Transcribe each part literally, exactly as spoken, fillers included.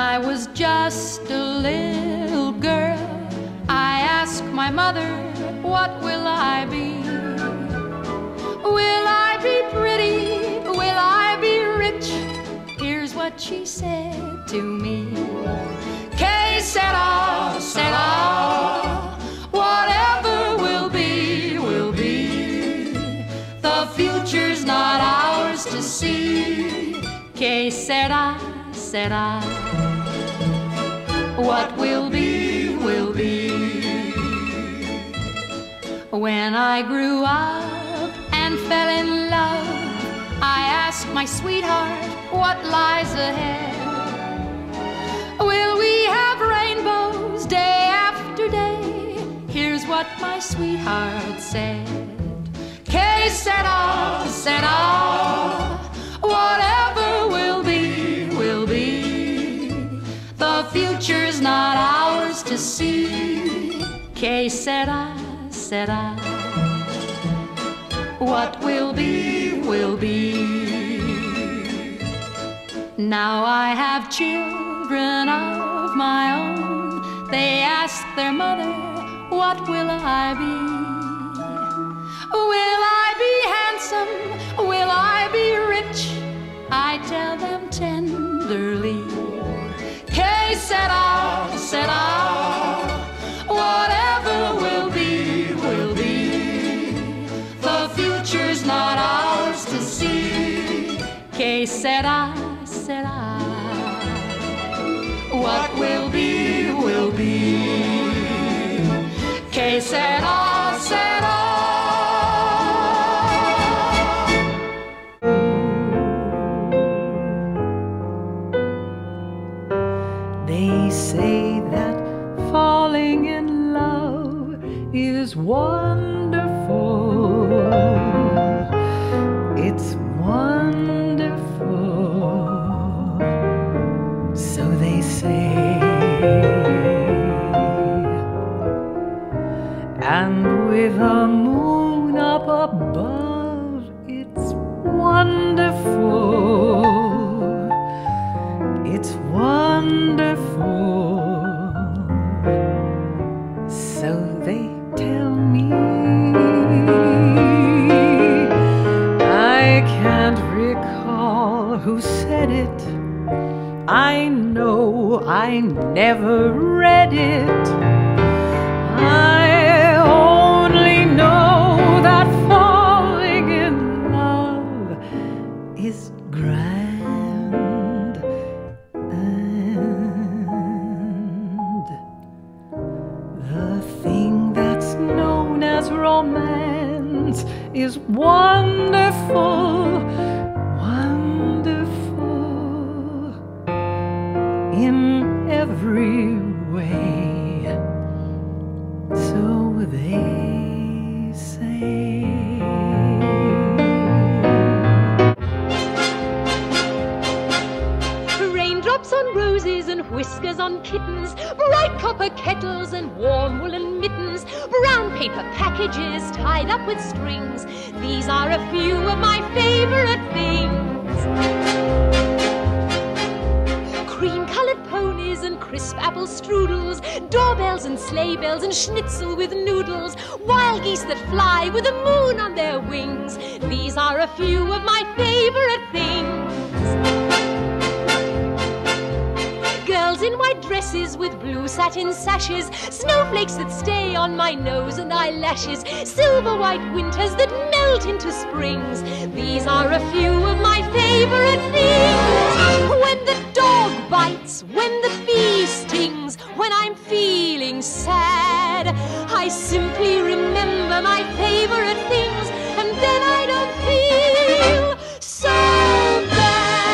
I was just a little girl, I asked my mother, what will I be? Will I be pretty? Will I be rich? Here's what she said to me. Que sera, sera, whatever will be, will be. The future's not ours to see. Que sera, sera, what will be, will be. When I grew up and fell in love, I asked my sweetheart, what lies ahead? Will we have rainbows day after day? Here's what my sweetheart said. Que sera, sera, whatever will be, will be. The future's not ours to see. Que sera, sera, what will be, will be. Now I have children of my own. They ask their mother, what will I be? Will I be handsome? Will I be rich? I tell them tenderly. Que sera, sera, whatever will be, will be. The future's not ours to see. Que sera, sera, what will be, will be. Que sera, sera. They say that falling in love is wonderful. It's wonderful. So they say. And with a moon up above, it's wonderful. It's wonderful. So they tell me. I can't recall who said it. I know I never read it. I only know that falling in love is grand, and the thing that's known as romance is wonderful, wonderful in every way. So they say. Raindrops on roses and whiskers on kittens, bright copper kettles and warm woolen mittens, brown paper packages tied up with strings. These are a few of my favorite things. Cream-colored ponies and crisp apple strudels, doorbells and sleigh bells and schnitzel with noodles, wild geese that fly with the moon on their wings. These are a few of my favorite things. Girls in white dresses with blue satin sashes, snowflakes that stay on my nose and eyelashes, silver white winters that melt into springs. These are a few of my favorite things. When the dog bites, when the bee stings, when I'm feeling sad, I simply remember my favorite things, and then I don't feel so bad.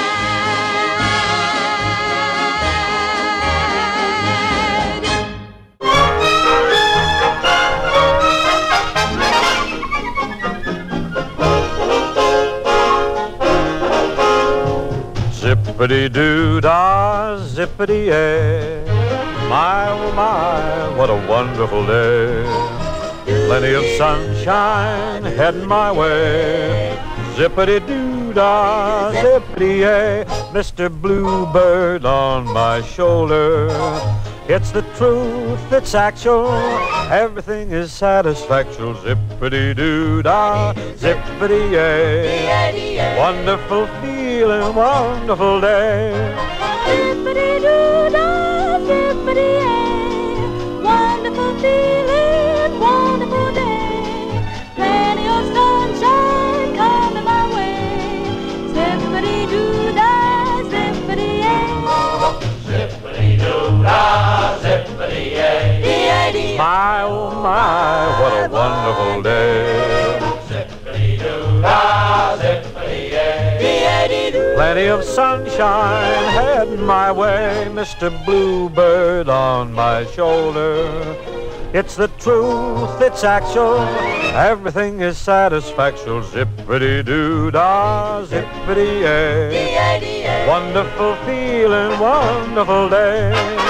Zippity-doo-dah, zippity-yay, my oh my, what a wonderful day. Plenty of sunshine heading my way, Zippity-doo-dah, zippity-yay, Mister Bluebird on my shoulder. It's the truth, it's actual, everything is satisfactual. Zippity-doo-dah, zippity-yay, wonderful feeling, wonderful day. Zippity-doo-dah, zippity-yay, wonderful feeling, wonderful day. Plenty of sunshine coming my way. Zippity-doo-dah, zippity-yay. Zippity-doo-dah, zippity-yay. My, oh my, what a wonderful day. Zippity-doo-dah, zippity-yay. Plenty of sunshine heading my way, Mister Bluebird on my shoulder. It's the truth, it's actual, everything is satisfactual. Zippity-doo-dah, zippity-yay, wonderful feeling, wonderful day.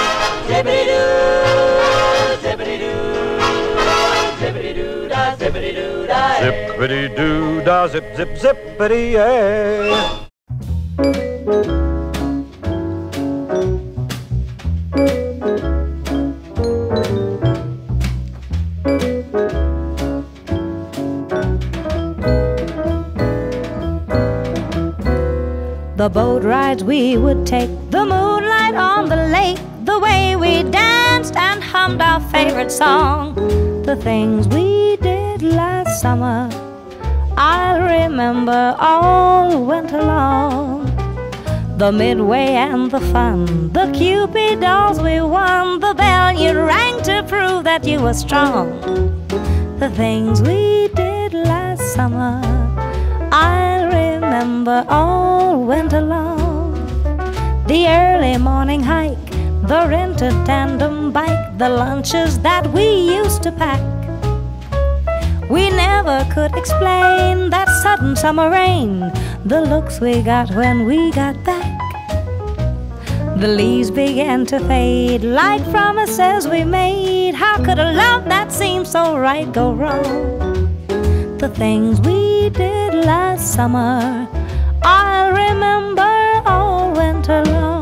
Zippity-doo, zippity-doo, zippity-doo-dah, zippity-doo-dah. Zippity-doo-dah, zip, zip, zippity-yay. The boat rides we would take, the moonlight on the lake, the way we danced and hummed our favorite song, the things we did last summer, I'll remember all winter long. The midway and the fun, the Cupid dolls we won, the bell you rang to prove that you were strong, the things we did last summer, I'll remember all winter long. The early morning hike, the rented tandem bike, the lunches that we used to pack. We never could explain that sudden summer rain, the looks we got when we got back. The leaves began to fade like promises we made. How could a love that seemed so right go wrong? The things we did last summer, I'll remember all winter long.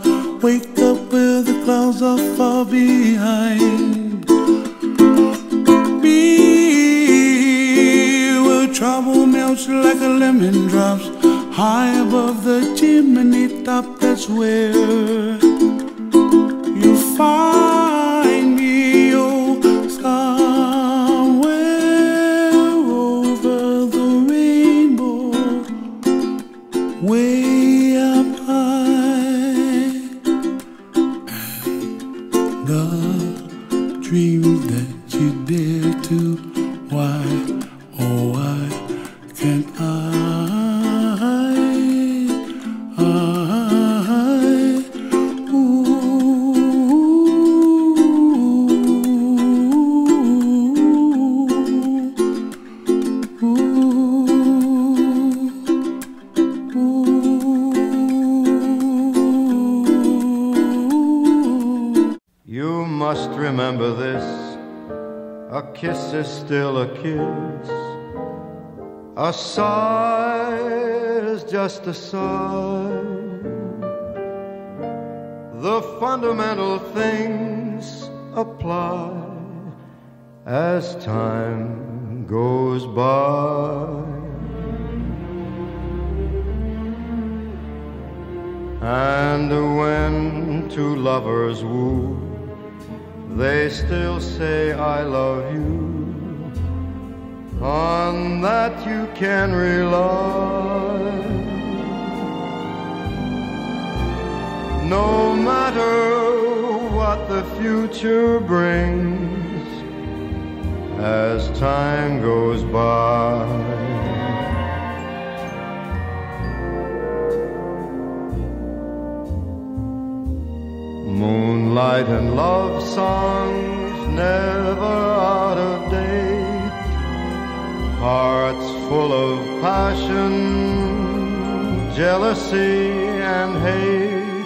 Wake up where the clouds are far behind. drops like a lemon drops high above the chimney top. That's where you find me, oh, somewhere over the rainbow, way up high. And the dreams that you dare to, why, oh, why can't I? You must remember this, a kiss is still a kiss, a sigh is just a sigh. The fundamental things apply as time goes by. And when two lovers woo, they still say I love you. On that you can rely. No matter what the future brings, as time goes by. Moonlight and love songs never out of date, hearts full of passion, jealousy and hate.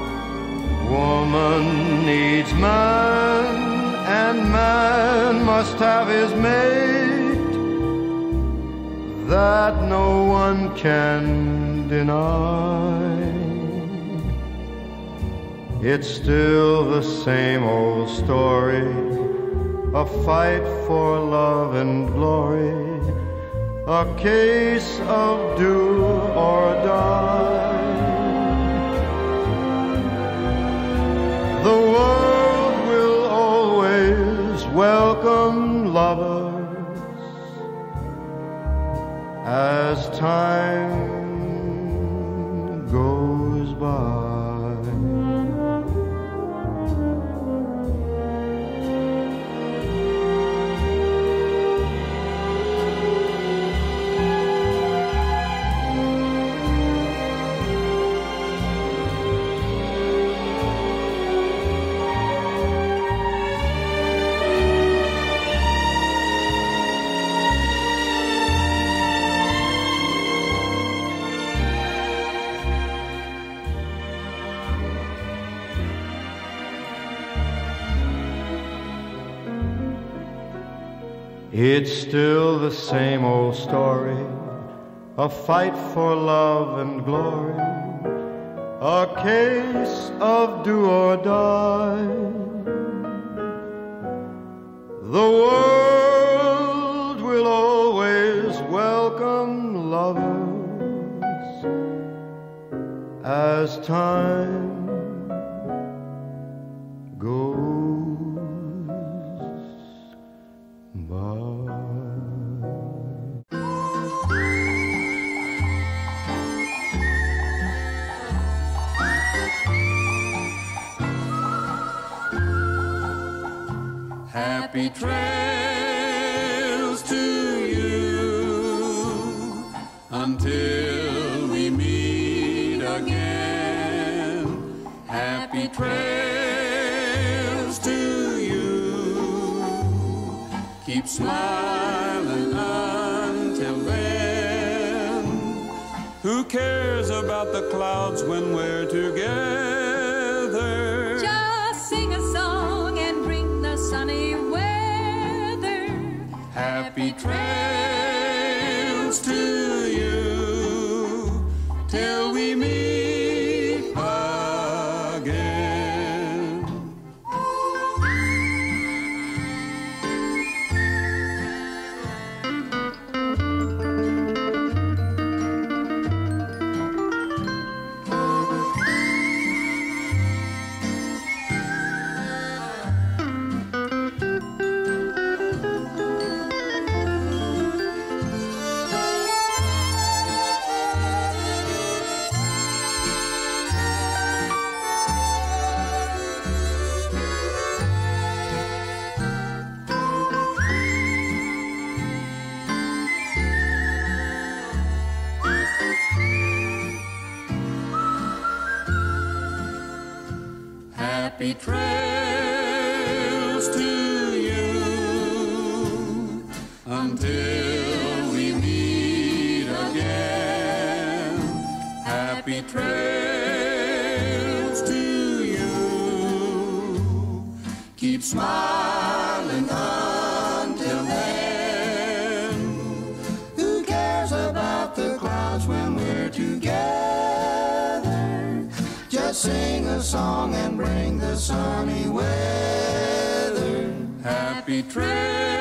Woman needs man, and man must have his mate. That no one can deny. It's still the same old story, a fight for love and glory, a case of do or die. The world will always welcome lovers as time goes by. It's still the same old story, a fight for love and glory, a case of do or die. The world will always welcome lovers as time goes by. Happy trails to you until we meet again. Happy trails to you. Keep smiling until then. Who cares about the clouds when we're together? Just sing a song and bring the sunny weather. Happy trails to you till we meet again. Happy trails to you until we meet again. Happy trails to you. Keep smiling until then. Who cares about the clouds when we're together? Just sing a song and bring the sunny weather. Happy trails.